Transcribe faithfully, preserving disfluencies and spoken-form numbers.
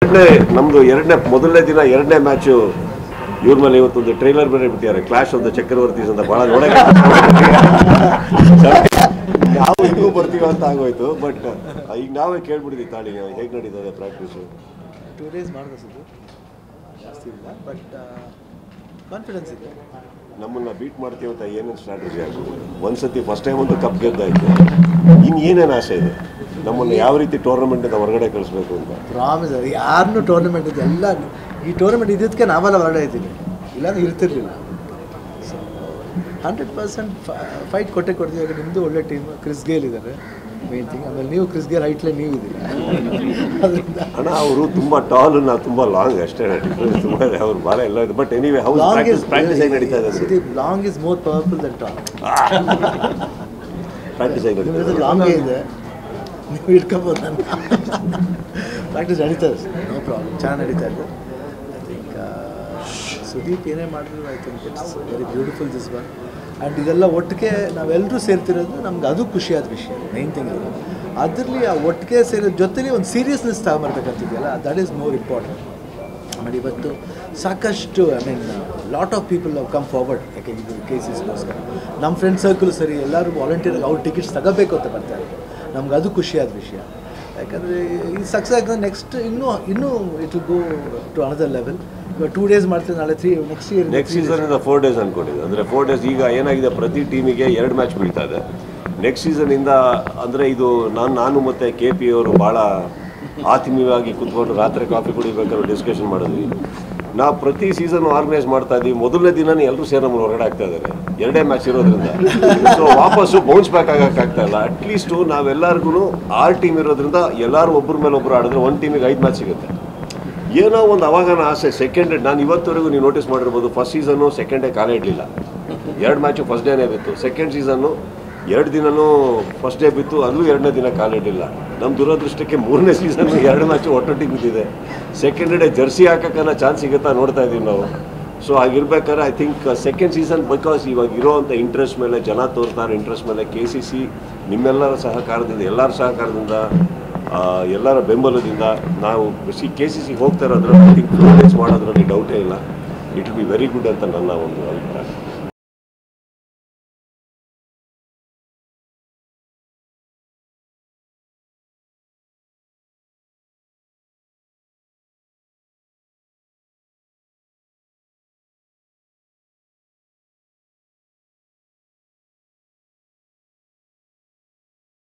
ನಮ್ಮದು ಎರಡನೇ ಮೊದಲನೇ ದಿನ ಎರಡನೇ ಮ್ಯಾಚು ಇವ್ರ ಮೇಲೆ ಇವತ್ತೊಂದು ಟ್ರೈಲರ್ ಬೇರೆ ಬಿಟ್ಟಿದ್ದಾರೆ, ಕ್ಲಾಶ್ ಆಫ್ ದ ಚಕ್ರವರ್ತೀಸ್ ಅಂತ. ಭಾಳ ನೋಡೋಕೆ ನಾವು ಹಿಂಗೂ ಬರ್ತೀವಿ ಅಂತ ಆಗೋಯ್ತು. ಬಟ್ ಈಗ ನಾವೇ ಕೇಳ್ಬಿಟ್ಟಿದ್ದೀವಿ ತಾಳಿ ಹೇಗೆ ನಡೀತದೆ ಪ್ರಾಕ್ಟೀಸು. ಟೂ ಡೇಸ್ ಮಾಡಿದ್ರು ಜಾಸ್ತಿ ಇಲ್ಲ, ಬಟ್ ಕಾನ್ಫಿಡೆನ್ಸ್ ಇದೆ. ನಮ್ಮನ್ನು ಬೀಟ್ ಮಾಡ್ತೀವಿ ಅಂತ ಏನೇನು ಸ್ಟ್ರಾಟಜಿ ಆಗ್ಬೋದು? ಒಂದು ಸತಿ ಫಸ್ಟ್ ಟೈಮ್ ಒಂದು ಕಪ್ ಗೆದ್ದಾಯಿತು, ಇನ್ನು ಏನೇನು ಆಸೆ ಇದೆ ನಮ್ಮನ್ನು ಯಾವ ರೀತಿ ಟೂರ್ನಮೆಂಟಿಂದ ಹೊರಗಡೆ ಕಳಿಸ್ಬೇಕು ಅಂತ? ಪ್ರಾಮಿಸ್ ಅದು ಯಾರನ್ನೂ ಟೂರ್ನಮೆಂಟ್ ಇದೆ ಎಲ್ಲ ಈ ಟೂರ್ನಮೆಂಟ್ ಇದ್ದಕ್ಕೆ ನಾವೆಲ್ಲ ಹೊರಗಡೆ ಇದ್ದೀನಿ, ಇಲ್ಲಾಂದ್ರೆ ಇರ್ತಿರ್ಲಿಲ್ಲ. ಸೊ ಹಂಡ್ರೆಡ್ ಪರ್ಸೆಂಟ್ ಫೈಟ್ ಕೊಟ್ಟೆ ಕೊಡ್ತೀವಿ. ಇವಾಗ ನಿಮ್ಮದು ಒಳ್ಳೆ ಟೀಮ್, ಕ್ರಿಸ್ ಗೇಲ್ ಇದ್ದಾರೆ ಮೇನ್ ಥಿಂಗ್. ಆಮೇಲೆ ನೀವು ಕ್ರಿಸ್ ಗೇಲ್ ಹೈಟ್ಲೆ ನೀವು ಇದ್ದೀರಿ ಅದರಿಂದ. ಅಣ್ಣ ಅವರು ತುಂಬ ಟಾಲು, ನಾವು ತುಂಬ ಲಾಂಗ್ ಅಷ್ಟೇ, ಡಿಫ್ರೆನ್ಸ್ ತುಂಬ ಇದೆ. ಅವ್ರು ಭಾಳ ಎಲ್ಲ ಇದೆ. But anyway house practice practice ಆಗಿ ನಡೀತಾ ಇದೆ. Long is more powerful than tall. Practice ಆಗಿ ನಡೀತಾ ಇದೆ. ಲಾಂಗೇ ಇದೆ, ನೀವು ಇಟ್ಕೋಬೋದು. ನನ್ನ ಪ್ರಾಕ್ಟೀಸ್ ನಡೀತಾ ಇದೆ, ನೋ ಪ್ರಾಬ್ಲಮ್, ಚೆನ್ನಾಗಿ ನಡೀತಾ ಇದೆ. ಐ ಥಿಂಕ್ ಸುದೀಪ್ ಏನೇ ಮಾಡಿದ್ರು I think it's very beautiful this one. And ಇದೆಲ್ಲ ಒಟ್ಟಿಗೆ ನಾವೆಲ್ಲರೂ ಸೇರ್ತಿರೋದು ನಮ್ಗೆ ಅದು ಖುಷಿಯಾದ ವಿಷಯ. ಮೈನ್ ಥಿಂಗ್ ಅದು ಅದರಲ್ಲಿ ಆ ಒಟ್ಟಿಗೆ ಸೇರೋ ಜೊತೆಲಿ ಒಂದು ಸೀರಿಯಸ್ನೆಸ್ ತಗೊಂಬರ್ಬೇಕಂತಿದೆಯಲ್ಲ, ದಟ್ ಈಸ್ ಮೋರ್ ಇಂಪಾರ್ಟೆಂಟ್. ಆಮೇಲೆ ಇವತ್ತು ಸಾಕಷ್ಟು I mean lot of people have come forward. ಯಾಕೆ ಇದು ಕೆ ಸಿ ಸಿಗೋಸ್ಕರ ನಮ್ಮ ಫ್ರೆಂಡ್ ಸರ್ಕಲ್ ಸರಿ ಎಲ್ಲರೂ ವಾಲಂಟಿಯರ್ ಅವ್ರು ಟಿಕೆಟ್ಸ್ ತಗೋಬೇಕು ಅಂತ ಬರ್ತಾರೆ. ನಮ್ಗೆ ಅದು ಖುಷಿಯಾದ ವಿಷಯ. ಯಾಕಂದರೆ ಈ ಸಕ್ಸಸ್ ಆಗಿದ್ರೆ ನೆಕ್ಸ್ಟ್ ಇನ್ನೂ ಇನ್ನೂ it will go to another level. ಇವಾಗ ಟೂ ಡೇಸ್ ಮಾಡ್ತೀವಿ, ನಾಳೆ ತ್ರೀ ನೆಕ್ಸ್ಟ್ ಇಯರ್ ನೆಕ್ಸ್ಟ್ ಸೀಸನಿಂದ ಫೋರ್ ಡೇಸ್ ಅಂದ್ಕೊಂಡಿದ್ದೆ. ಅಂದರೆ ಫೋರ್ ಡೇಸ್ ಈಗ ಏನಾಗಿದೆ, ಪ್ರತಿ ಟೀಮಿಗೆ ಎರಡು ಮ್ಯಾಚ್ ಬೀಳ್ತಾ ಇದೆ. ನೆಕ್ಸ್ಟ್ ಸೀಸನಿಂದ ಅಂದರೆ ಇದು ನಾನು ನಾನು ಮತ್ತು ಕೆ ಪಿ ಅವರು ಭಾಳ ಆತ್ಮೀಯವಾಗಿ ಕೂತ್ಕೊಂಡು ರಾತ್ರಿ ಕಾಫಿ ಕುಡಿಬೇಕಾದ್ರೆ ಡಿಸ್ಕಷನ್ ಮಾಡಿದ್ವಿ. ನಾವು ಪ್ರತಿ ಸೀಸನ್ ಆರ್ಗನೈಸ್ ಮಾಡ್ತಾ ಇದ್ದೀವಿ. ಮೊದಲನೇ ದಿನನೇ ಎಲ್ಲರೂ ಸೇರಿ ನಮ್ಮನ್ನು ಹೊರಗಡೆ ಆಗ್ತಾ ಇದ್ದಾರೆ, ಎರಡೇ ಮ್ಯಾಚ್ ಇರೋದ್ರಿಂದ. ಸೊ ವಾಪಸ್ಸು ಬೌನ್ಸ್ ಬ್ಯಾಕ್ ಆಗೋಕ್ಕಾಗ್ತಾ ಇಲ್ಲ. ಅಟ್ಲೀಸ್ಟು ನಾವೆಲ್ಲರಿಗೂ ಆರು ಟೀಮ್ ಇರೋದ್ರಿಂದ ಎಲ್ಲರೂ ಒಬ್ಬರ ಮೇಲೆ ಒಬ್ಬರು ಆಡಿದ್ರೆ ಒಂದು ಟೀಮಿಗೆ ಐದು ಮ್ಯಾಚ್ ಸಿಗುತ್ತೆ. ಏನೋ ಒಂದು ಅವಾಗನ ಆಸೆ. ಸೆಕೆಂಡ್ ಡೇ ನಾನು ಇವತ್ತವರೆಗೂ ನೀವು ನೋಟಿಸ್ ಮಾಡಿರ್ಬೋದು, ಫಸ್ಟ್ ಸೀಸನ್ನು ಸೆಕೆಂಡ್ ಡೇ ಕಾಲೇ ಇಡಲಿಲ್ಲ. ಎರಡು ಮ್ಯಾಚು ಫಸ್ಟ್ ಡೇನೇ ಬಿತ್ತು. ಸೆಕೆಂಡ್ ಸೀಸನ್ನು ಎರಡು ದಿನವೂ ಫಸ್ಟ್ ಡೇ ಬಿತ್ತು, ಅಲ್ಲೂ ಎರಡನೇ ದಿನ ಕಾಲಿಡಲಿಲ್ಲ. ನಮ್ಮ ದುರದೃಷ್ಟಕ್ಕೆ ಮೂರನೇ ಸೀಸನ್ನು ಎರಡು ಮ್ಯಾಚು ಒಟ್ಟೊಟ್ಟಿಗೆ ಬಿದ್ದಿದೆ. ಸೆಕೆಂಡ್ ಡೇ ಜರ್ಸಿ ಹಾಕೋಕ್ಕನ್ನ ಚಾನ್ಸ್ ಸಿಗುತ್ತಾ ನೋಡ್ತಾ ಇದ್ದೀವಿ ನಾವು. ಸೊ ಹಾಗಿರ್ಬೇಕಾದ್ರೆ I think second season because ಇವಾಗ ಇರೋವಂಥ ಇಂಟ್ರೆಸ್ಟ್ ಮೇಲೆ, ಜನ ತೋರ್ತಾರೆ ಇಂಟ್ರೆಸ್ಟ್ ಮೇಲೆ, ಕೆ ಸಿ ಸಿ ನಿಮ್ಮೆಲ್ಲರ ಸಹಕಾರದಿಂದ, ಎಲ್ಲರ ಸಹಕಾರದಿಂದ, ಎಲ್ಲರ ಬೆಂಬಲದಿಂದ ನಾವು ಸಿ ಕೆ ಸಿ ಸಿ ಹೋಗ್ತಾ ಇರೋದ್ರಲ್ಲಿ ಐ ಥಿಂಕ್ ಫೋರ್ ಡೇಸ್ ಮಾಡೋದ್ರಲ್ಲಿ ಡೌಟೇ ಇಲ್ಲ. It will be very good ಅಂತ ನನ್ನ ಒಂದು ಅಭಿಪ್ರಾಯ.